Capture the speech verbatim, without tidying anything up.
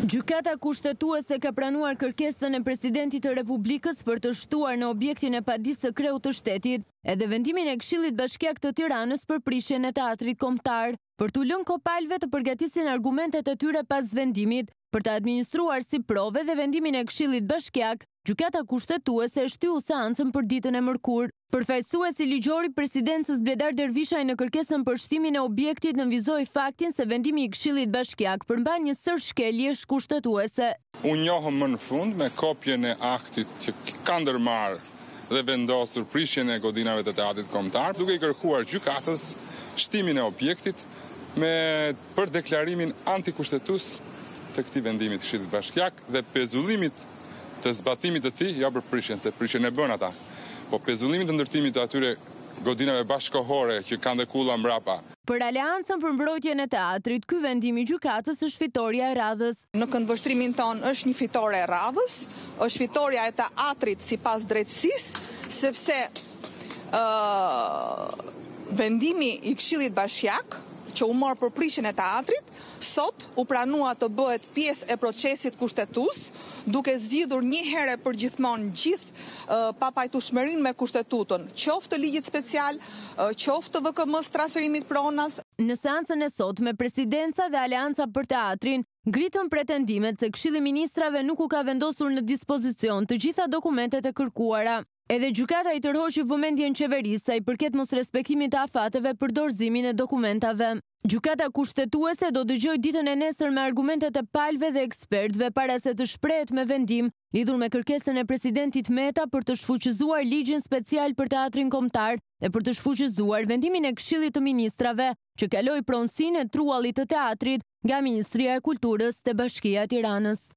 Gjykata Kushtetuese ka pranuar kërkesën e Presidentit të Republikës për të shtuar në objektin e padisë së kreut të shtetit edhe vendimin e Këshillit Bashkiak të Tiranës për prishjen e Teatrit Kombëtar, për t'u lënë kopalëve të përgatisin argumentet e tyre pas vendimit, për të administruar si prove dhe vendimin e Këshillit Bashkiak. Gjykata Kushtetuese e shtyu seancën për ditën e mërkurë. Përfaqësuesi ligjori Presidencës Bledar Dervishaj në kërkesën për shtimin e objektit nënvizoi faktin se vendimi i Këshillit Bashkiak përmban një sër shkeljesh kushtetuese. Unë njohëm më në fund me kopjen e aktit që ka ndërmarrë dhe vendosur prishjen e godinave të Teatrit Kombëtar, duke i kërkuar gjykatës shtimin e objektit me për deklarimin antikushtetues të këtij vendimi të Këshillit Bashkiak dhe pezullimit të zbatimit të tij, jo për prishjen, se prishjen e bën ata, po pezullimit të ndërtimit të atyre godinave bashkëkohore që kanë dhe kulla mbrapa. Për aleancën për mbrojtjen e teatrit, ky vendim i gjykatës është fitoria e radhës. Në këndvështrimin ton është një fitore e radhës, është fitoria e teatrit sipas drejtësisë, sepse uh, vendimi i Këshillit Bashkiak që u morë për prishjen e teatrit, sot u pranua të bëhet pjesë e procesit kushtetues, duke zgjidhur një herë për gjithmonë gjithë uh, papajtueshmërinë me kushtetutën, qoftë ligjit special, uh, qoftë V K M-s transferimit pronas. Në seancën e sotme, Presidenca dhe Aleanca për Teatrin ngritën pretendimet se Këshilli i Ministrave nuk u ka vendosur në dispozicion të gjitha dokumentet e kërkuara. Edhe gjykata i tërhoqi vëmendjen qeverisë sa i përket mosrespektimit të afateve për dorëzimin e dokumentave. Gjykata Kushtetuese do dëgjojë ditën e nesër me argumentet e palëve dhe ekspertëve para se të shprehet me vendim lidhur me kërkesën e Presidentit Meta për të shfuqizuar ligjin special për Teatrin Kombëtar dhe për të shfuqizuar vendimin e Këshillit të Ministrave që kaloi pronësinë e truallit të teatrit nga Ministria e Kulturës te Bashkia e Tiranës.